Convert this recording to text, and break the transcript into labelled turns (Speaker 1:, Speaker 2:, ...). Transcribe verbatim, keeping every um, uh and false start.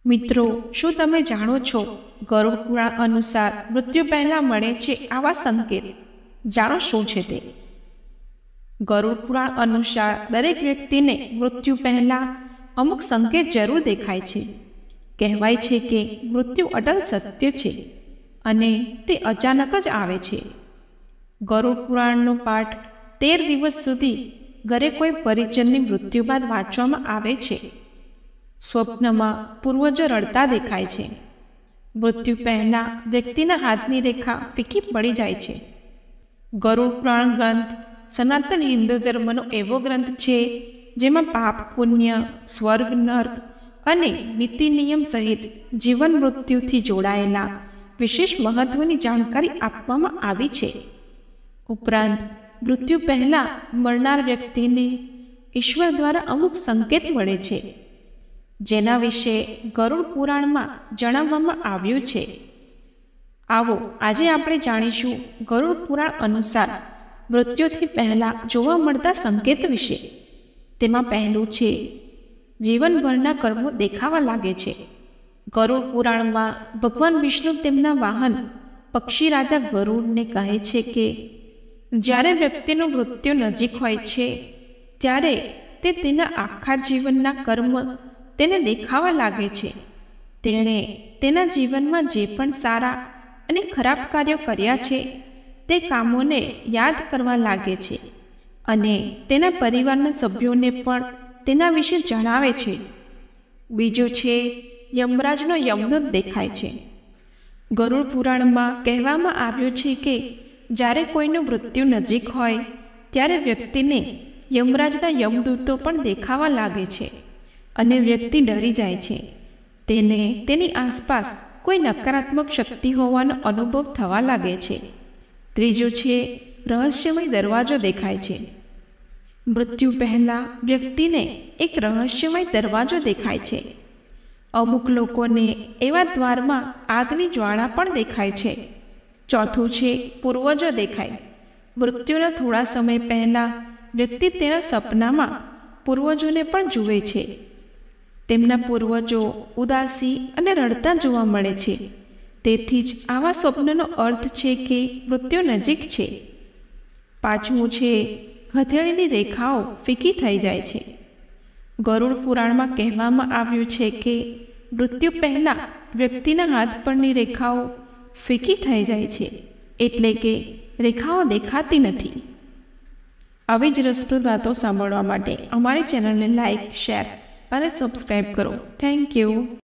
Speaker 1: મિત્રો, શું તમે જાણો છો ગરુડ પુરાણ અનુસાર મૃત્યુ પહેલા મળે છે આવા સંકેત? જાણો શું છે તે? ગરુડ પુરાણ અનુસાર દરેક વ્યક્તિને મૃત્યુ પહેલા અમુક સંકેત જરૂર દેખાય છે. કહેવાય છે કે મૃત્યુ અટલ સત્ય છે અને તે અચાનક જ આવે છે. ગરુડ પુરાણનો પાઠ તેર દિવસ સુધી ઘરે કોઈ પરિજનની મૃત્યુ બાદ વાંચવામાં આવે છે. સ્વપ્નમાં પૂર્વજો રડતા દેખાય છે. મૃત્યુ પહેલા વ્યક્તિના હાથની રેખા ફીકી પડી જાય છે. ગરુડ પુરાણ ગ્રંથ સનાતન હિન્દુ ધર્મનો એવો ગ્રંથ છે જેમાં પાપ પુણ્ય, સ્વર્ગ નર્ક અને નીતિ નિયમ સહિત જીવન મૃત્યુથી જોડાયેલા વિશેષ મહત્વની જાણકારી આપવામાં આવી છે. ઉપરાંત મૃત્યુ પહેલા મરનાર વ્યક્તિને ઈશ્વર દ્વારા અમુક સંકેત મળે છે જેના વિશે ગરુડ પુરાણમાં જણાવવામાં આવ્યું છે. આવો આજે આપણે જાણીશું ગરુડ પુરાણ અનુસાર મૃત્યુથી પહેલા જોવા મળતા સંકેત વિશે. તેમાં પહેલું છે જીવનભરના કર્મો દેખાવા લાગે છે. ગરુડ પુરાણમાં ભગવાન વિષ્ણુ તેમના વાહન પક્ષી રાજા ગરુડને કહે છે કે જ્યારે વ્યક્તિનું મૃત્યુ નજીક હોય છે ત્યારે તે તેના આખા જીવનના કર્મ તેને દેખાવા લાગે છે. તેણે તેના જીવનમાં જે પણ સારા અને ખરાબ કાર્યો કર્યા છે તે કામોને યાદ કરવા લાગે છે અને તેના પરિવારના સભ્યોને પણ તેના વિશે જણાવે છે. બીજું છે યમરાજનો યમદૂત દેખાય છે. ગરુડ પુરાણમાં કહેવામાં આવ્યું છે કે જ્યારે કોઈનું મૃત્યુ નજીક હોય ત્યારે વ્યક્તિને યમરાજના યમદૂતો પણ દેખાવા લાગે છે અને વ્યક્તિ ડરી જાય છે. તેને તેની આસપાસ કોઈ નકારાત્મક શક્તિ હોવાનો અનુભવ થવા લાગે છે. ત્રીજું છે રહસ્યમય દરવાજો દેખાય છે. મૃત્યુ પહેલાં વ્યક્તિને એક રહસ્યમય દરવાજો દેખાય છે. અમુક લોકોને એવા દ્વારમાં આગની જ્વાળા પણ દેખાય છે. ચોથું છે પૂર્વજો દેખાય. મૃત્યુના થોડા સમય પહેલાં વ્યક્તિ તેના સપનામાં પૂર્વજોને પણ જુએ છે. તેમના પૂર્વજો ઉદાસી અને રડતા જોવા મળે છે. તેથી જ આવા સ્વપ્નનો અર્થ છે કે મૃત્યુ નજીક છે. પાંચમું છે હથેળીની રેખાઓ ફીકી થઈ જાય છે. ગરુડ પુરાણમાં કહેવામાં આવ્યું છે કે મૃત્યુ પહેલાં વ્યક્તિના હાથ પરની રેખાઓ ફીકી થઈ જાય છે, એટલે કે રેખાઓ દેખાતી નથી. આવી જ રસપ્રદ વાતો સાંભળવા માટે અમારી ચેનલને લાઇક, શેર અને સબસ્ક્રાઈબ કરો. Thank you.